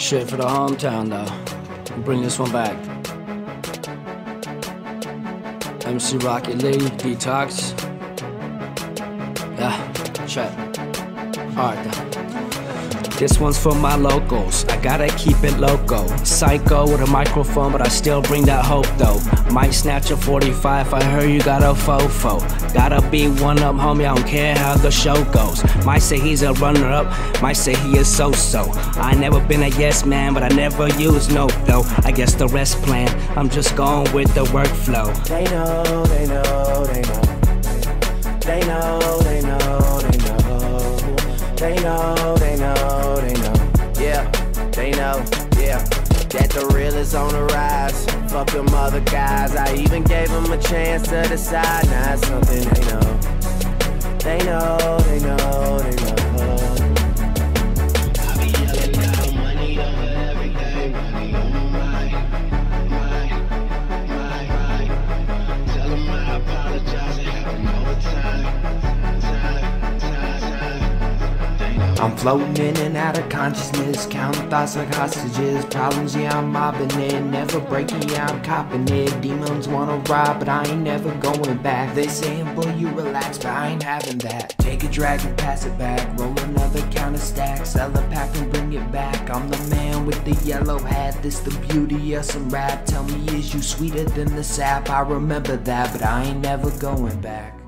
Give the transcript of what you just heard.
Shit for the hometown though. Bring this one back. MC Rocket Lee, Detox. Yeah, check. Alright then. This one's for my locals, I gotta keep it loco. Psycho with a microphone, but I still bring that hope though. Might snatch a 45, I heard you got a fofo. Gotta be one up, homie, I don't care how the show goes. Might say he's a runner-up, might say he is so-so. I never been a yes man, but I never use no though. I guess the rest plan, I'm just going with the workflow. They know, they know, they know. They know, they know, they know. They know, they know, they know. Yeah, they know, yeah. That the real is on the rise. Fuck them other guys. I even gave them a chance to decide. Now it's something they know. They know, they know, they know. I be yelling out money over everything. Money on my mind. Tell them I apologize. It happened all the time. I'm floating in and out of consciousness, counting thoughts like hostages. Problems, yeah, I'm mobbing it, never breaking, yeah, I'm copping it. Demons wanna rob, but I ain't never going back. They saying, boy, you relax, but I ain't having that. Take a drag and pass it back, roll another count of stacks, sell a pack and bring it back. I'm the man with the yellow hat, this the beauty of some rap. Tell me, is you sweeter than the sap? I remember that, but I ain't never going back.